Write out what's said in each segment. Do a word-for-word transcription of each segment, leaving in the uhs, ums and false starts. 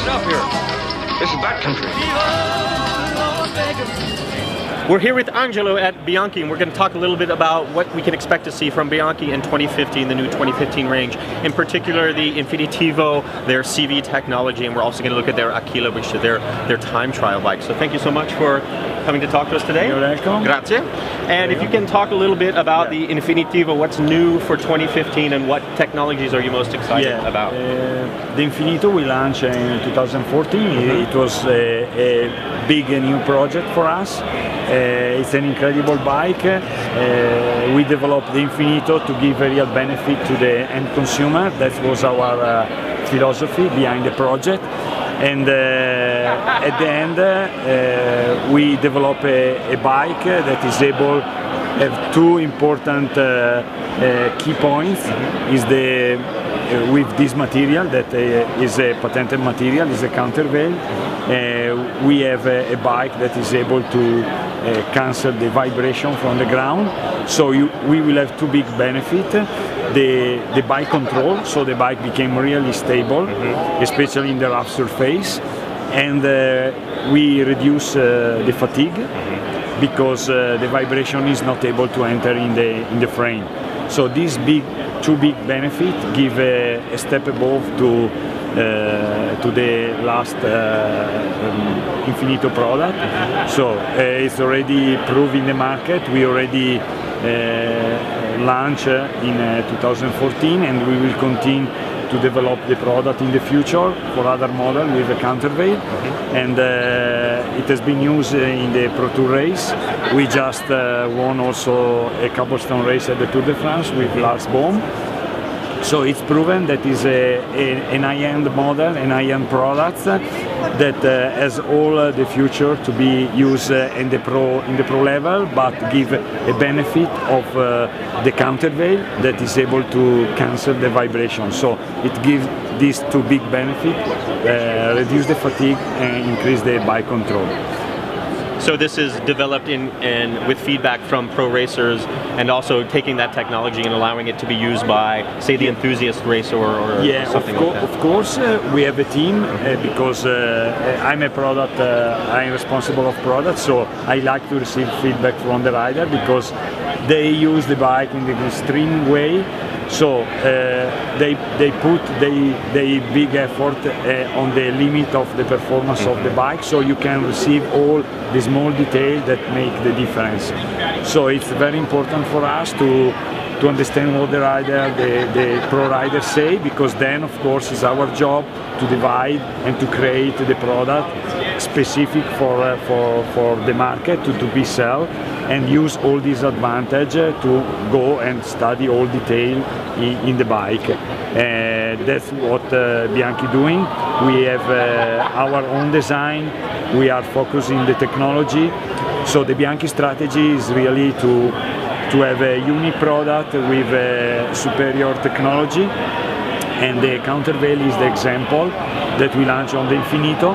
stuff here. This is bad country. We're here with Angelo at Bianchi, and we're going to talk a little bit about what we can expect to see from Bianchi in twenty fifteen, the new twenty fifteen range. In particular, the Infinitivo, their C V technology, and we're also going to look at their Aquila, which is their, their time trial bike. So thank you so much for coming to talk to us today. You're welcome. Grazie. And if you can talk a little bit about yeah. the Infinitivo, what's new for twenty fifteen, and what technologies are you most excited yeah. about? Uh, the Infinito we launched in two thousand fourteen. Mm-hmm. It was a, a big uh, new project for us. Uh, it's an incredible bike. Uh, we developed the Infinito to give a real benefit to the end consumer. That was our uh, philosophy behind the project. And uh, at the end, uh, we develop a, a bike that is able to have two important uh, uh, key points. Mm-hmm. Is the uh, with this material that uh, is a patented material, is a countervail. Uh, we have a, a bike that is able to uh, cancel the vibration from the ground. So you, we will have two big benefits. The, the bike control, so the bike became really stable, mm-hmm. especially in the rough surface, and uh, we reduce uh, the fatigue, mm-hmm. because uh, the vibration is not able to enter in the in the frame. So these big two big benefits give a, a step above to uh, to the last uh, um, Infinito product. Mm-hmm. So uh, it's already proved in the market. We already uh, launch in uh, two thousand fourteen, and we will continue to develop the product in the future for other models with a countervail. Mm-hmm. And uh, it has been used in the Pro Tour race. We just uh, won also a cobblestone race at the Tour de France with Lars Boom. So it's proven that is a, a, an high-end model, an high-end product that uh, has all uh, the future to be used uh, in the pro in the pro level, but give a benefit of uh, the countervail that is able to cancel the vibration. So it gives these two big benefits: uh, reduce the fatigue and increase the bike control. So this is developed in and with feedback from pro racers, and also taking that technology and allowing it to be used by, say, the enthusiast racer or, or yeah, something of like that. Of course, uh, we have a team uh, because uh, I'm a product. Uh, I'm responsible of product, so I like to receive feedback from the rider because they use the bike in the extreme way. So uh, they they put they they big effort uh, on the limit of the performance mm-hmm. of the bike, so you can receive all the small details that make the difference. So it's very important for us to to understand what the rider, the, the pro rider say, because then of course it's our job to divide and to create the product specific for uh, for for the market to, to be sell, and use all these advantage uh, to go and study all detail in, in the bike. Uh, that's what uh, Bianchi doing. We have uh, our own design. We are focusing the technology. So the Bianchi strategy is really to to have a unique product with uh, superior technology, and the countervail is the example that we launch on the Infinito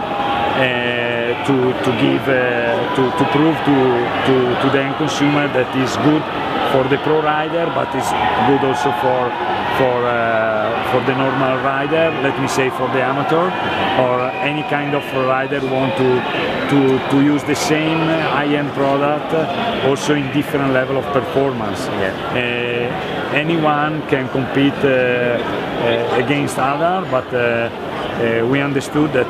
uh, to to give uh, to to prove to, to to the end consumer that is good for the pro rider, but it's good also for for uh, for the normal rider. Let me say for the amateur or any kind of rider who want to to to use the same high-end product, uh, also in different level of performance. Yeah. Uh, anyone can compete uh, uh, against other, but uh, uh, we understood that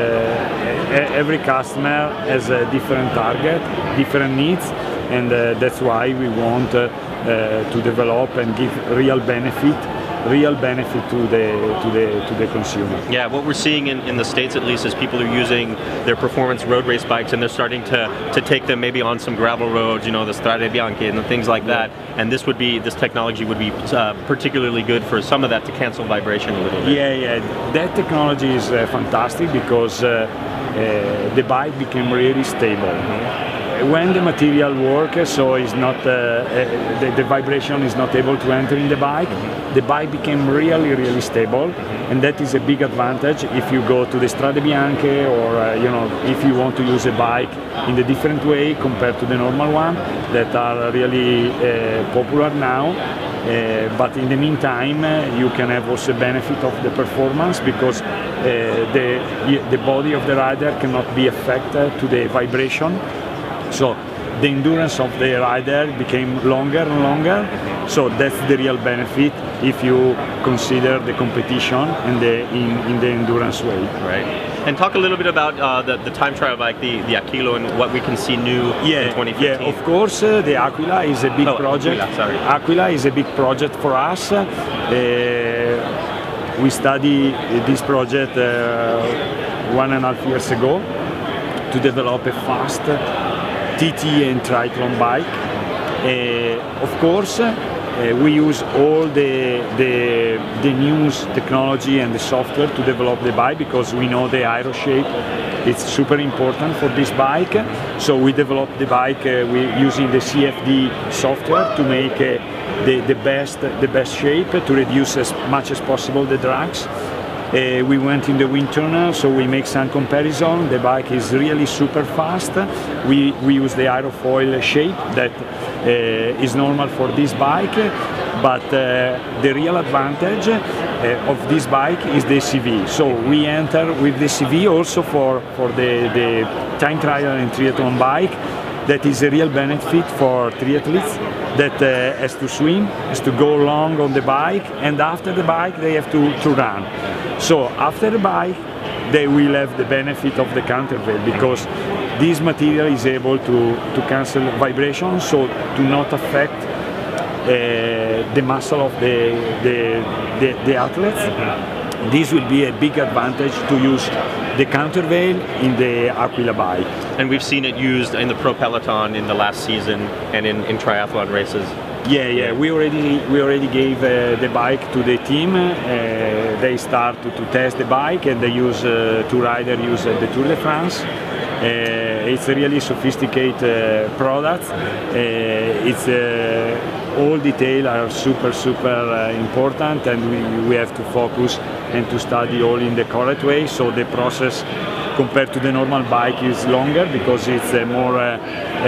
uh, every customer has a different target, different needs, and uh, that's why we want uh, uh, to develop and give real benefit real benefit to the to the to the consumer. Yeah, what we're seeing in, in the States at least is people are using their performance road race bikes, and they're starting to to take them maybe on some gravel roads, you know, the Strade Bianche and the things like that. And this would be this technology would be uh, particularly good for some of that to cancel vibration a little bit. Yeah, yeah, that technology is uh, fantastic because uh, uh, the bike became really stable. Mm-hmm. When the material works, so is not uh, uh, the, the vibration is not able to enter in the bike, mm-hmm. the bike became really, really stable, mm-hmm. and that is a big advantage if you go to the Strade Bianche, or uh, you know, if you want to use a bike in a different way compared to the normal one that are really uh, popular now. Uh, but in the meantime, uh, you can have also benefit of the performance because uh, the the body of the rider cannot be affected to the vibration. So the endurance of the rider became longer and longer. So that's the real benefit if you consider the competition and the in, in the endurance way. Right. And talk a little bit about uh, the, the time trial bike, the, the Aquilo, and what we can see new yeah, in twenty fifteen. Yeah, of course, uh, the Aquila is a big oh, project. Aquila, sorry. Aquila is a big project for us. Uh, we studied this project uh, one and a half years ago to develop a fast T T and triathlon bike. Uh, of course, uh, we use all the, the the news technology and the software to develop the bike because we know the aero shape. It's super important for this bike. So we developed the bike uh, we using the C F D software to make uh, the the best the best shape to reduce as much as possible the drags. Uh, we went in the wind tunnel, so we make some comparison. The bike is really super fast. We, we use the aerofoil shape that uh, is normal for this bike, but uh, the real advantage uh, of this bike is the C V. So we enter with the C V also for, for the, the time trial and triathlon bike. That is a real benefit for triathletes that uh, has to swim, has to go long on the bike, and after the bike they have to, to run. So after the bike they will have the benefit of the counterweight because this material is able to, to cancel vibration, so to not affect uh, the muscle of the, the, the, the athletes. Mm-hmm. This will be a big advantage to use the counterweight in the Aquila bike. And we've seen it used in the Pro Peloton in the last season and in, in triathlon races. Yeah, yeah, we already we already gave uh, the bike to the team. Uh, they start to, to test the bike and they use uh, two riders use uh, the Tour de France. Uh, it's a really sophisticated uh, product. Uh, it's uh, all details are super super uh, important, and we, we have to focus and to study all in the correct way. So the process compared to the normal bike is longer because it's a more uh,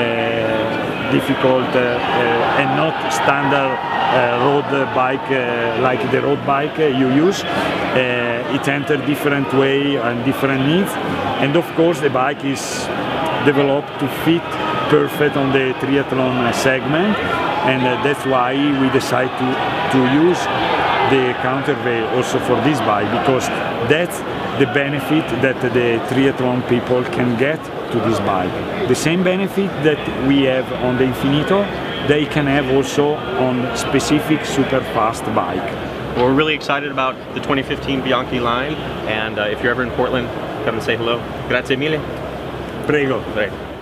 uh, difficult uh, uh, and not standard uh, road bike uh, like the road bike uh, you use. Uh, it enters different way and different needs, and of course the bike is developed to fit perfect on the triathlon segment, and uh, that's why we decide to, to use the counterweight also for this bike, because that's the benefit that the triathlon people can get to this bike. The same benefit that we have on the Infinito, they can have also on specific super fast bike. Well, we're really excited about the twenty fifteen Bianchi line, and uh, if you're ever in Portland, come and say hello. Grazie mille. Prego. Prego.